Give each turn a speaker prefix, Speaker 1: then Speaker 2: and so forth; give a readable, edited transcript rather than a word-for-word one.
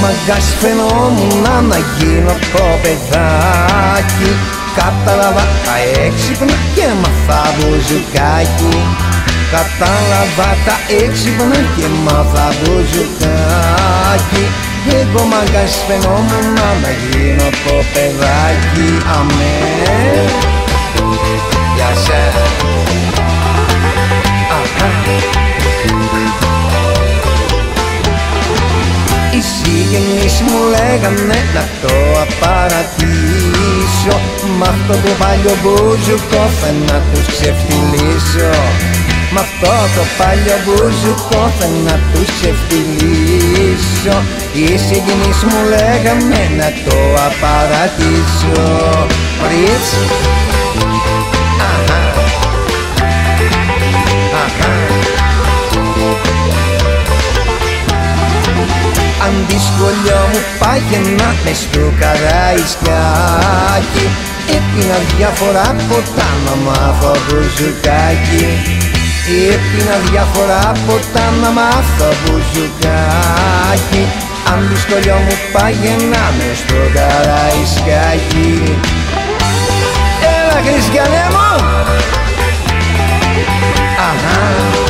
Speaker 1: μαγκάς φαινόμουν να γίνω το παιδάκι. Κατάλαβα τα έξυπνα και μάθα μπουζουκάκι. Κατάλαβα τα έξυπνα και μάθα μπουζουκάκι. Εγώ μαγκάς φαινόμουν να γίνω το παιδάκι. Αμέ. Γεια σας. Οι συγγενείς μου λέγανε να το απαρατήσω. Μ' αυτό το παλιό μπουζουκό να τους ξεφτυλίσω. Μ' αυτό το παλιό μπουζουκό να τους ξεφτυλίσω. Οι συγγενείς μου λέγανε να το απαρατήσω. Πρίς. Αχα. Αχα. Αν δυσκολιό μου πάγαινα μες στο Καραϊσκάκι. Έπινα διάφορα ποτά να μάθω μπουζουκάκι. Έπινα διάφορα ποτά να μάθω μπουζουκάκι. Αν δυσκολιό μου πάγαινα μες στο Καραϊσκάκι. Έλα Χριστιανέ μου. Αχα.